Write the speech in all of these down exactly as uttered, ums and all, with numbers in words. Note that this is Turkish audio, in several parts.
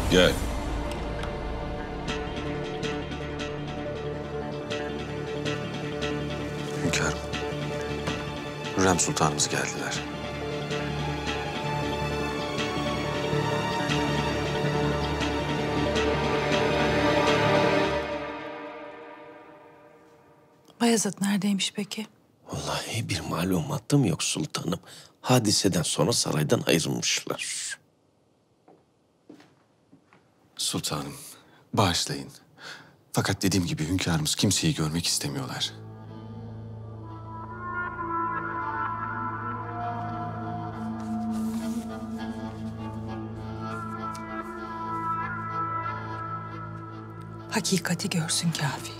Gel. Hünkârım, Hürrem Sultanımız geldiler. Bayezid neredeymiş peki? Vallahi bir malumatım yok sultanım. Hadiseden sonra saraydan ayrılmışlar. Sultanım, bağışlayın. Fakat dediğim gibi hünkârımız kimseyi görmek istemiyorlar. Hakikati görsün kafi.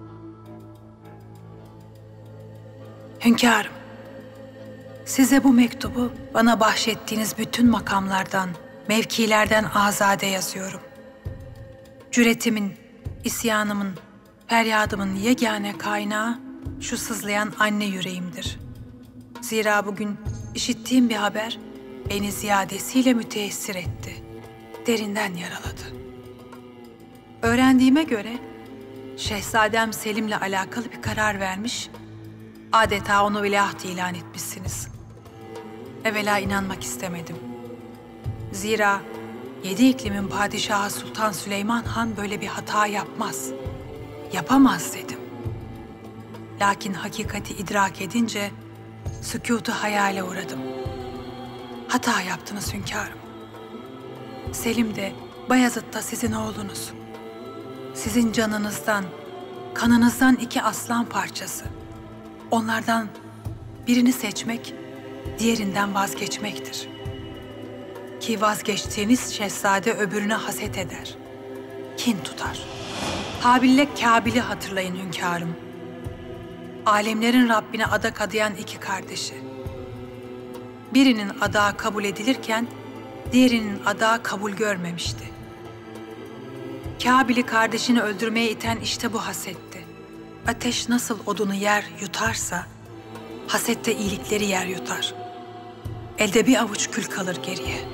Hünkârım, size bu mektubu bana bahşettiğiniz bütün makamlardan, mevkilerden azade yazıyorum. Cüretimin, isyanımın, feryadımın yegane kaynağı şu sızlayan anne yüreğimdir. Zira bugün işittiğim bir haber beni ziyadesiyle müteessir etti. Derinden yaraladı. Öğrendiğime göre Şehzadem Selim'le alakalı bir karar vermiş, adeta onu veliaht ilan etmişsiniz. Evvela inanmak istemedim. Zira yedi iklimin padişahı Sultan Süleyman Han böyle bir hata yapmaz. Yapamaz dedim. Lakin hakikati idrak edince sükûtu hayale uğradım. Hata yaptınız hünkârım. Selim de Bayezid da sizin oğlunuz. Sizin canınızdan, kanınızdan iki aslan parçası. Onlardan birini seçmek, diğerinden vazgeçmektir. Ki vazgeçtiğiniz şehzade öbürüne haset eder. Kin tutar. Habil'le Kâbil'i hatırlayın hünkârım. Alemlerin Rabbine adak adayan iki kardeşi. Birinin adağı kabul edilirken, diğerinin adağı kabul görmemişti. Kâbil'i kardeşini öldürmeye iten işte bu hasetti. Ateş nasıl odunu yer yutarsa, haset de iyilikleri yer yutar. Elde bir avuç kül kalır geriye.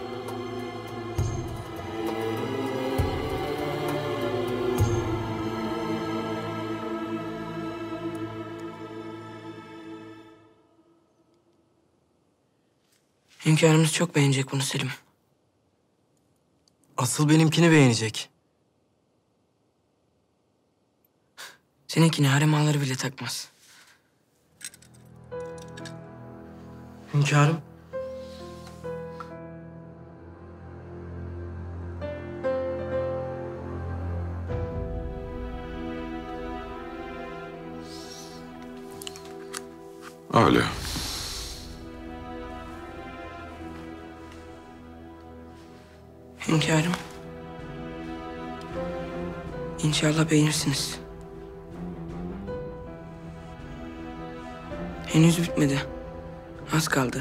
Hünkârımız çok beğenecek bunu Selim. Asıl benimkini beğenecek. Seninkini harem ağaları bile takmaz. Hünkârım. Öyle. Hünkârım. İnşallah beğenirsiniz. Henüz bitmedi. Az kaldı.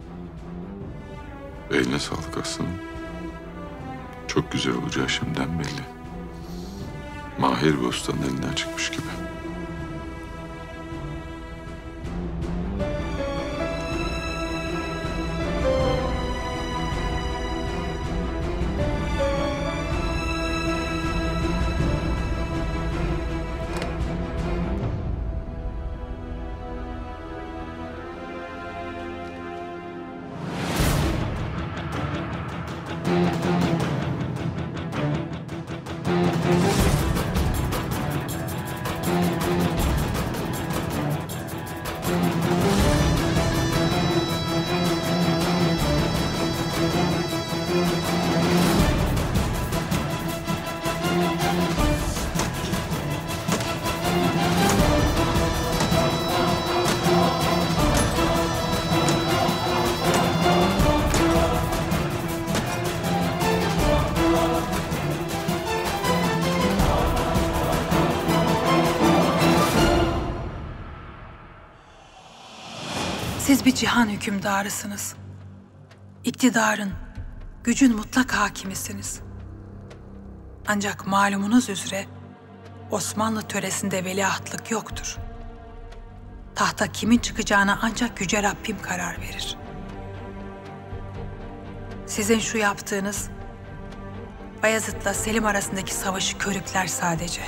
Eline sağlık aslanım. Çok güzel olacağı şimdiden belli. Mahir bostanın elinden çıkmış gibi. Siz bir cihan hükümdarısınız. İktidarın, gücün mutlak hakimisiniz. Ancak malumunuz üzere Osmanlı töresinde veliahtlık yoktur. Tahta kimin çıkacağına ancak Yüce Rabbim karar verir. Sizin şu yaptığınız Bayezid'le Selim arasındaki savaşı körükler sadece.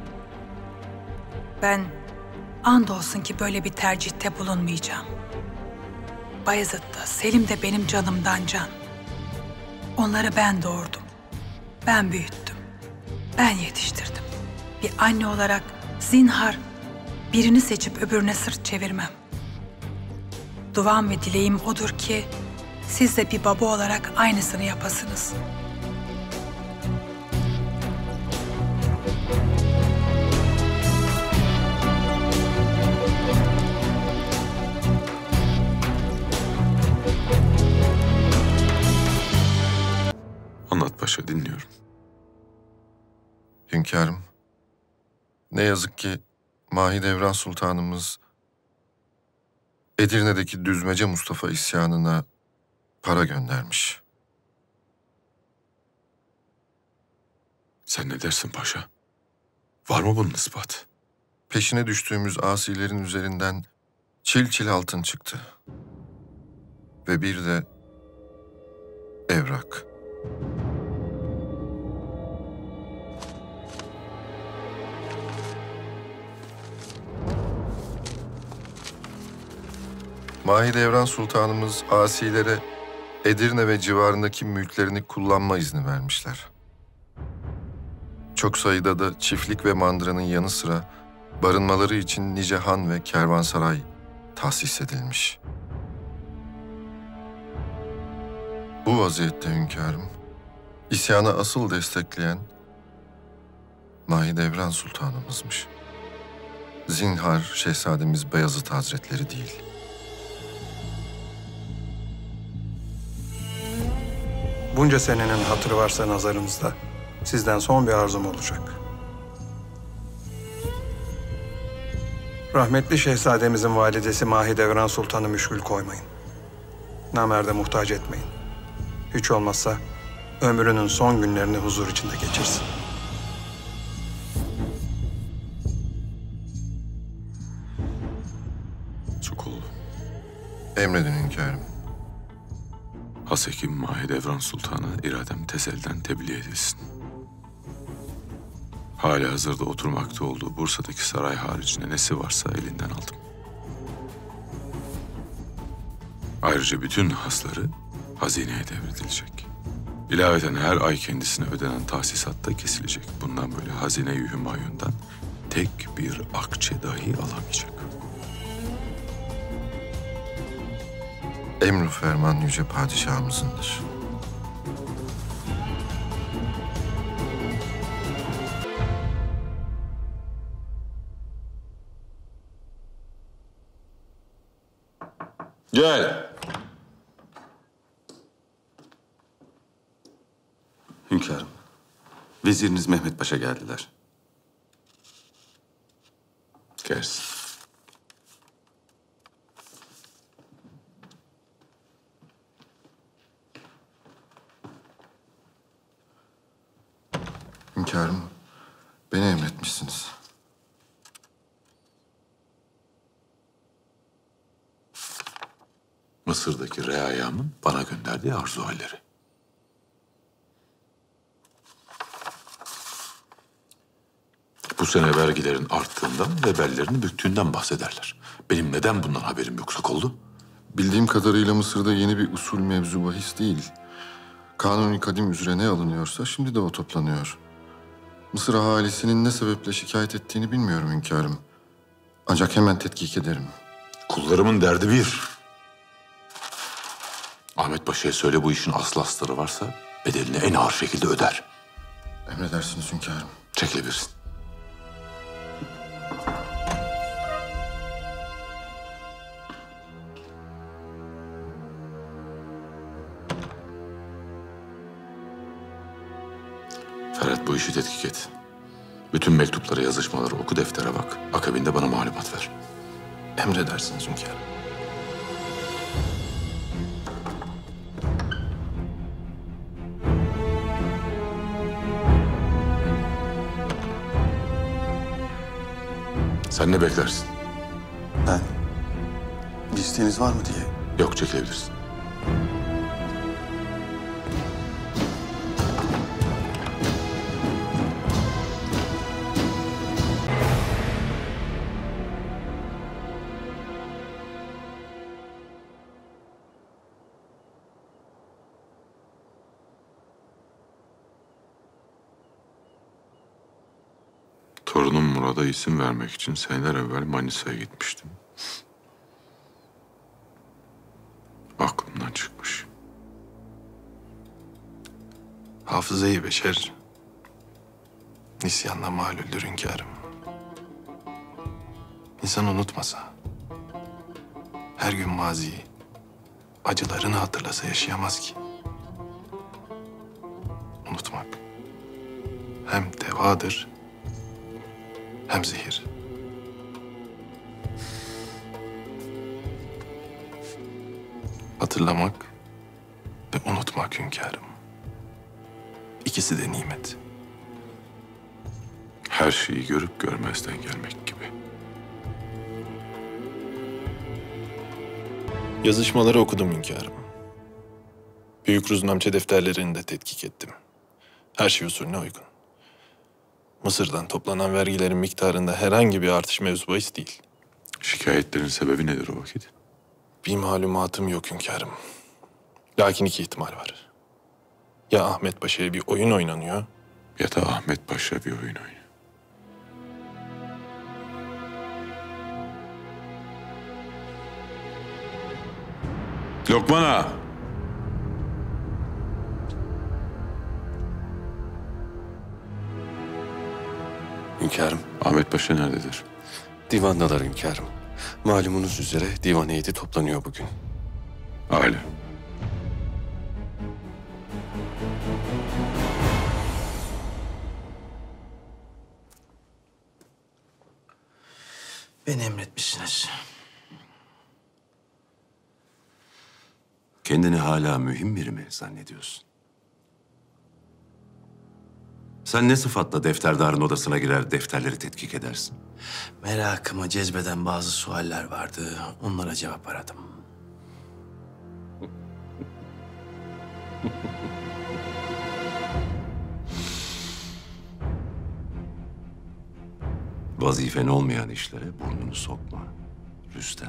Ben andolsun ki böyle bir tercihte bulunmayacağım. Bayezid de Selim de benim canımdan can. Onları ben doğurdum. Ben büyüttüm. Ben yetiştirdim. Bir anne olarak zinhar birini seçip öbürüne sırt çevirmem. Duam ve dileğim odur ki siz de bir baba olarak aynısını yapasınız. Anlat paşa, dinliyorum. Hünkârım, ne yazık ki Mahidevran Sultanımız Edirne'deki Düzmece Mustafa isyanına para göndermiş. Sen ne dersin paşa? Var mı bunun ispatı? Peşine düştüğümüz asilerin üzerinden çil çil altın çıktı. Ve bir de evrak. Mahidevran Sultanımız asilere Edirne ve civarındaki mülklerini kullanma izni vermişler. Çok sayıda da çiftlik ve mandıranın yanı sıra barınmaları için nice han ve kervansaray tahsis edilmiş. Bu vaziyette hünkârım, isyanı asıl destekleyen Mahidevran Sultanımızmış. Zinhar Şehzademiz Beyazıt Hazretleri değil. Bunca senenin hatırı varsa nazarınızda, sizden son bir arzum olacak. Rahmetli şehzademizin validesi Mahidevran Sultan'ı müşkül koymayın. Namerde muhtaç etmeyin. Hiç olmazsa ömrünün son günlerini huzur içinde geçirsin. Çok oldu. Emredin hünkârım. Hasekim Mahidevran Sultan'a iradem tezelden tebliğ edilsin. Hali hazırda oturmakta olduğu Bursa'daki saray haricinde nesi varsa elinden aldım. Ayrıca bütün hasları hazineye devredilecek. İlaveten her ay kendisine ödenen tahsisat da kesilecek. Bundan böyle hazine-i Hümayun'dan tek bir akçe dahi alamayacak. Emr-i ferman yüce padişahımızındır. Gel. Hünkârım, veziriniz Mehmet Paşa geldiler. Gelsin. Hünkârım, beni emretmişsiniz. Mısır'daki reayamın bana gönderdiği arzu halleri. Bu sene vergilerin arttığından ve bellerini büktüğünden bahsederler. Benim neden bundan haberim yoksa oldu? Bildiğim kadarıyla Mısır'da yeni bir usul mevzu bahis değil. Kanuni kadim üzere ne alınıyorsa şimdi de o toplanıyor. Mısır ahalisinin ne sebeple şikayet ettiğini bilmiyorum hünkârım. Ancak hemen tetkik ederim. Kullarımın derdi bir. Ahmet Paşa'ya söyle bu işin aslı astarı varsa bedelini en ağır şekilde öder. Emredersiniz hünkârım. Çekilebilirsin. Ferhat, bu işi tetkik et. Bütün mektupları, yazışmaları oku, deftere bak. Akabinde bana malumat ver. Emredersiniz hünkârım. Sen ne beklersin? Ben, bir isteğiniz var mı diye. Yok, çekilebilirsin. Torunum Murat'a isim vermek için seneler evvel Manisa'ya gitmiştim. Aklımdan çıkmış. Hafızayı beşer nisyanla malüldür hünkârım. İnsan unutmasa, her gün maziyi, acılarını hatırlasa yaşayamaz ki. Unutmak hem devadır hem zehir. Hatırlamak ve unutmak hünkârım. İkisi de nimet. Her şeyi görüp görmezden gelmek gibi. Yazışmaları okudum hünkârım. Büyük Ruznamçe defterlerini de tetkik ettim. Her şey usulüne uygun. Mısır'dan toplanan vergilerin miktarında herhangi bir artış mevzu bahis değil. Şikayetlerin sebebi nedir o vakit? Bir malumatım yok hünkârım. Lakin iki ihtimal var. Ya Ahmet Paşa'ya bir oyun oynanıyor, Ya da Ahmet Paşa bir oyun oynuyor. Lokman ağa! Hünkârım, Ahmet Paşa nerededir? divandalar hünkârım. Malumunuz üzere divan heyeti toplanıyor bugün. Âlâ. Beni emretmişsiniz. Kendini hala mühim biri mi zannediyorsun? Sen ne sıfatla defterdarın odasına girer defterleri tetkik edersin? Merakımı cezbeden bazı sualler vardı. Onlara cevap aradım. Vazifen olmayan işlere burnunu sokma Rüstem.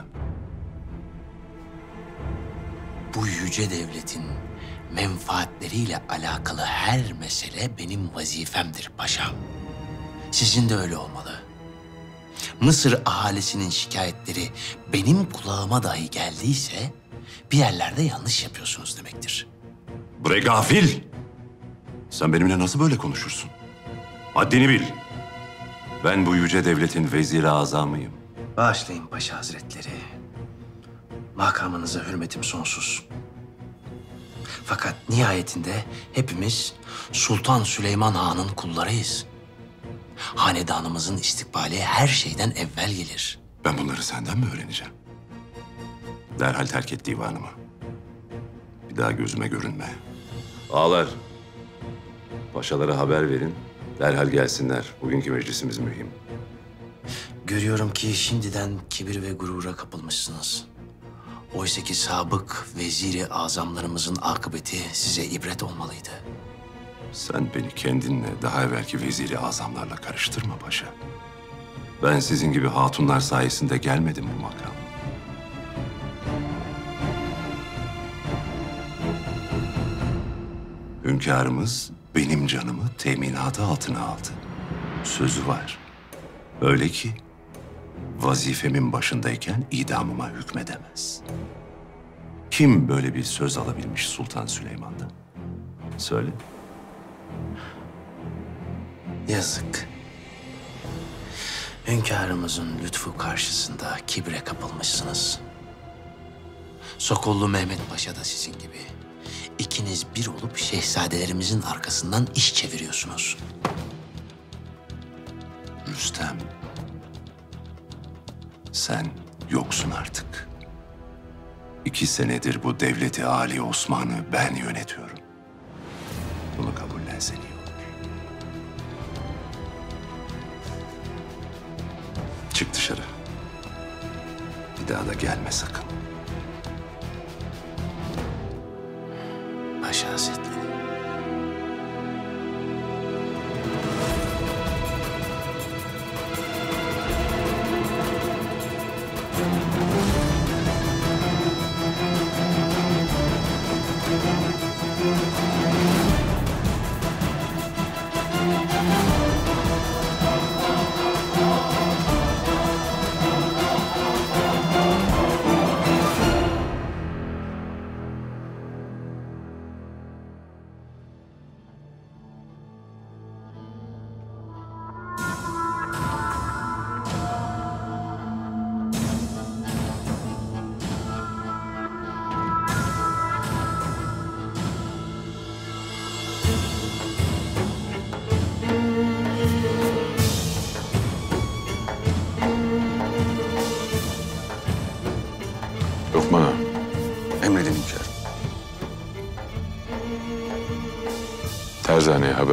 Bu yüce devletin menfaatleriyle alakalı her mesele benim vazifemdir paşam. Sizin de öyle olmalı. Mısır ahalisinin şikayetleri benim kulağıma dahi geldiyse bir yerlerde yanlış yapıyorsunuz demektir. Bre gafil! Sen benimle nasıl böyle konuşursun? Haddini bil. Ben bu yüce devletin veziri azamıyım. Bağışlayın Paşa Hazretleri. Makamınıza hürmetim sonsuz. Fakat nihayetinde hepimiz Sultan Süleyman Han'ın kullarıyız. Hanedanımızın istikbali her şeyden evvel gelir. Ben bunları senden mi öğreneceğim? Derhal terk et divanımı. Bir daha gözüme görünme. Ağalar, paşalara haber verin. Derhal gelsinler. Bugünkü meclisimiz mühim. Görüyorum ki şimdiden kibir ve gurura kapılmışsınız. Oysa ki sabık veziri azamlarımızın akıbeti size ibret olmalıydı. Sen beni kendinle daha evvelki veziri azamlarla karıştırma paşa. Ben sizin gibi hatunlar sayesinde gelmedim bu makam. Hünkârımız benim canımı teminatı altına aldı. Sözü var. Öyle ki vazifemin başındayken idamıma hükmedemez. Kim böyle bir söz alabilmiş Sultan Süleyman'dan? Söyle. Yazık. Hünkârımızın lütfu karşısında kibre kapılmışsınız. Sokollu Mehmet Paşa da sizin gibi. İkiniz bir olup şehzadelerimizin arkasından iş çeviriyorsunuz. Rüstem, sen yoksun artık. İki senedir bu devleti Ali Osman'ı ben yönetiyorum. Bunu kabullensen iyi olur. Çık dışarı. Bir daha da gelme sakın. Paşa Hazretleri.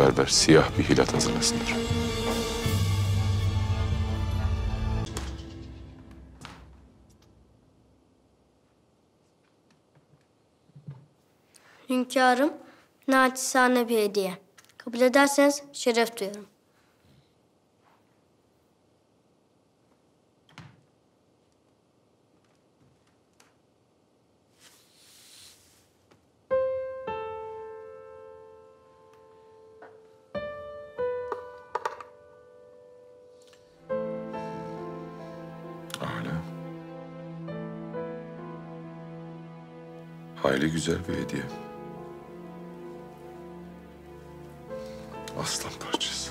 berber siyah bir hilat hazırlasınlar. Hünkârım, naçizane bir hediye. Kabul ederseniz şeref duyarım. Âlâ. Hayli güzel bir hediye. Aslan parçası.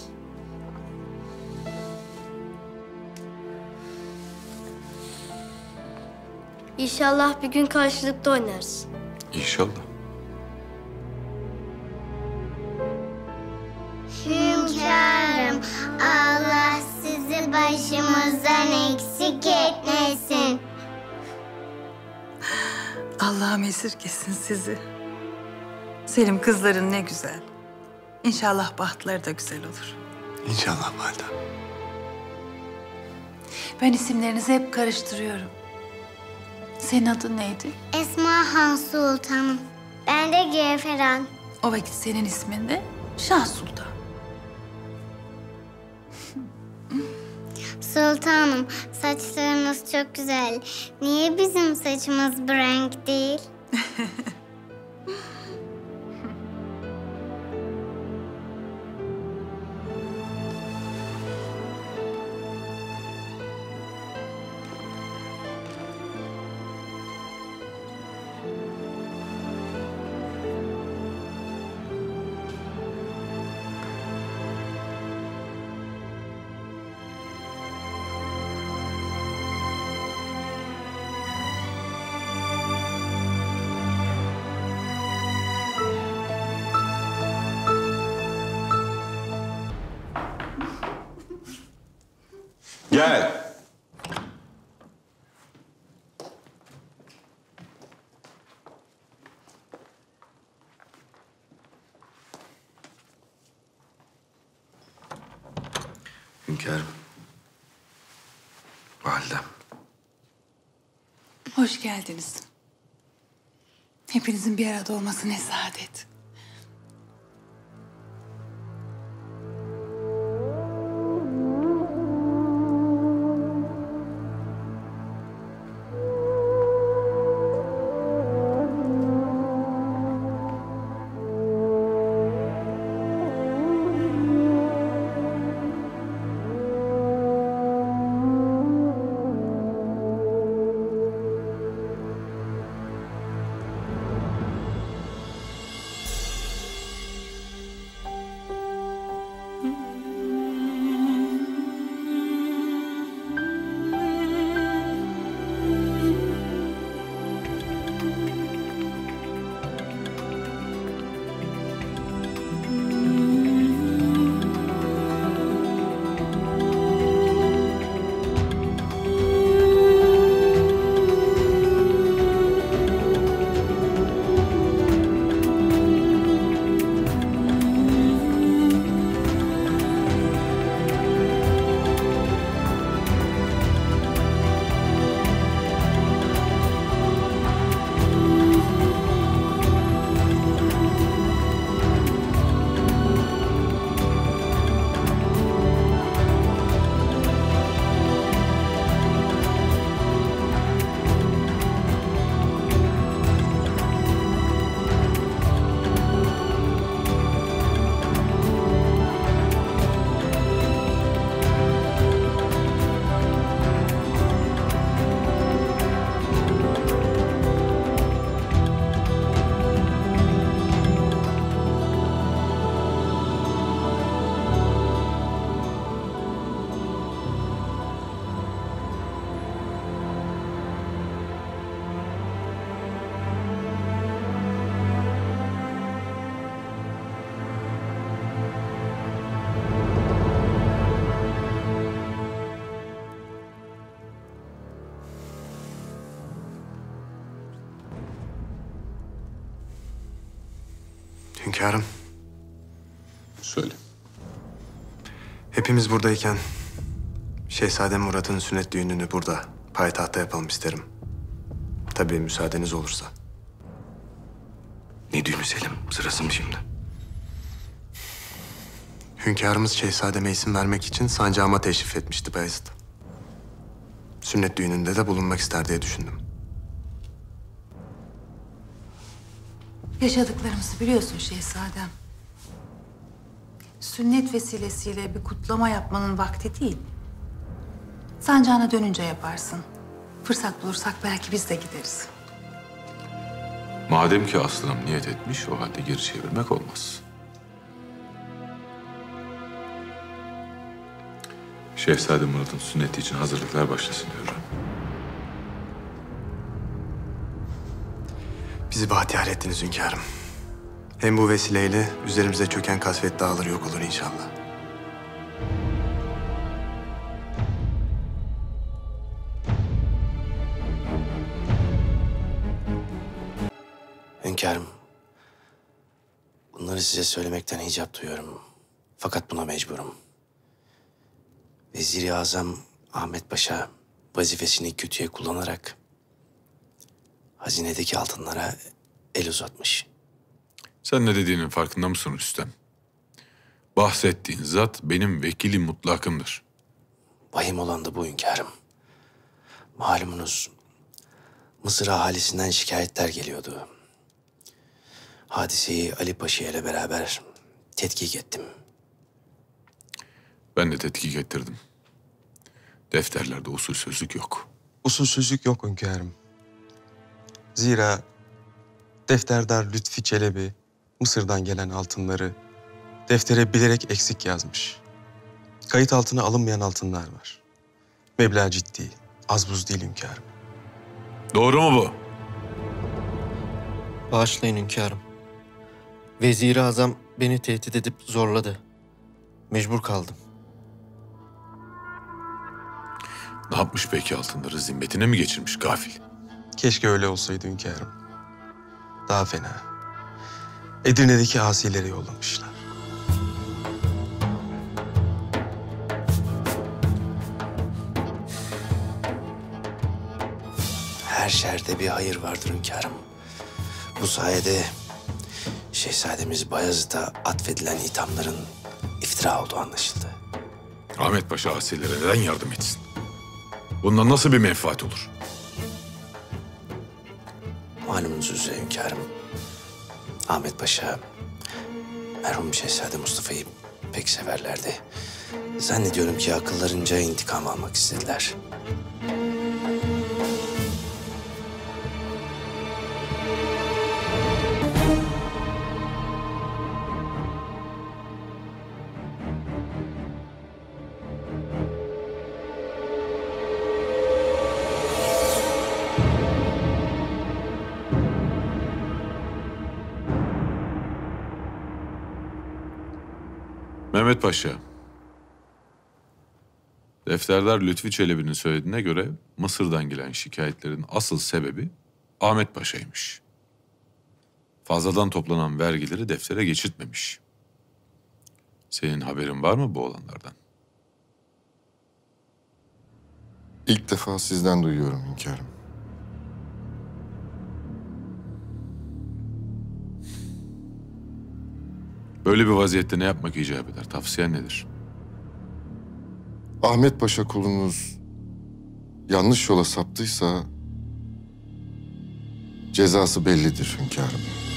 İnşallah bir gün karşılıklı oynarız. İnşallah. Hünkârım, Allah sizi başımızdan eksik etmesin. Allah'ım esirgesin sizi. Selim kızların ne güzel. İnşallah bahtları da güzel olur. İnşallah validem. Ben isimlerinizi hep karıştırıyorum. Senin adın neydi? Esma Han Sultanım. Ben de Gevheran. O vakit senin ismin de Şah Sultan. Sultanım, saçlarınız çok güzel. Niye bizim saçımız bu renk değil? Gel. Hünkârım. Validem. Hoş geldiniz. Hepinizin bir arada olması ne saadet. Hünkârım. Söyle. Hepimiz buradayken Şehzade Murat'ın sünnet düğününü burada, payitahtta yapalım isterim. Tabii müsaadeniz olursa. Ne düğünü Selim? Sırası mı şimdi? Hünkârımız şehzademe isim vermek için sancağıma teşrif etmişti Bayezid. Sünnet düğününde de bulunmak ister diye düşündüm. Yaşadıklarımızı biliyorsun şehzadem. Sünnet vesilesiyle bir kutlama yapmanın vakti değil. Sancağına dönünce yaparsın. Fırsat bulursak belki biz de gideriz. Madem ki aslanım niyet etmiş, o halde geri çevirmek olmaz. Şehzade Murat'ın sünneti için hazırlıklar başlasın diyorum. Bizi bahtiyar ettiniz hünkârım. Hem bu vesileyle üzerimize çöken kasvet dağılır, yok olur inşallah. Hünkârım, bunları size söylemekten hicap duyuyorum. Fakat buna mecburum. Vezir-i Azam Ahmet Paşa vazifesini kötüye kullanarak hazinedeki altınlara el uzatmış. Sen ne dediğinin farkında mısın Rüstem? Bahsettiğin zat benim vekilim mutlakımdır. Vahim olan da bu hünkârım. Malumunuz Mısır ahalisinden şikayetler geliyordu. Hadiseyi Ali Paşa ile beraber tetkik ettim. Ben de tetkik ettirdim. Defterlerde usulsüzlük yok. Usulsüzlük yok hünkârım. Zira defterdar Lütfi Çelebi Mısır'dan gelen altınları deftere bilerek eksik yazmış. Kayıt altına alınmayan altınlar var. Meblağ ciddi, az buz değil hünkârım. Doğru mu bu? Bağışlayın hünkârım. Vezir-i Azam beni tehdit edip zorladı. Mecbur kaldım. Ne yapmış peki altınları? Zimmetine mi geçirmiş gafil? Keşke öyle olsaydı hünkârım. Daha fena. Edirne'deki asileri yollamışlar. Her şerde bir hayır vardır hünkârım. Bu sayede Şehzademiz Bayezid'e atfedilen ithamların iftira olduğu anlaşıldı. Ahmet Paşa asilere neden yardım etsin? Bundan nasıl bir menfaat olur? Malumunuz üzere hünkârım, Ahmet Paşa merhum Şehzade Mustafa'yı pek severlerdi. Zannediyorum ki akıllarınca intikam almak istediler. Mehmet Paşa, defterdar Lütfi Çelebi'nin söylediğine göre Mısır'dan gelen şikayetlerin asıl sebebi Ahmet Paşa'ymış. Fazladan toplanan vergileri deftere geçirtmemiş. Senin haberin var mı bu olanlardan? İlk defa sizden duyuyorum hünkârım. Böyle bir vaziyette ne yapmak icap eder? Tavsiyen nedir? Ahmet Paşa kulunuz yanlış yola saptıysa cezası bellidir hünkârım.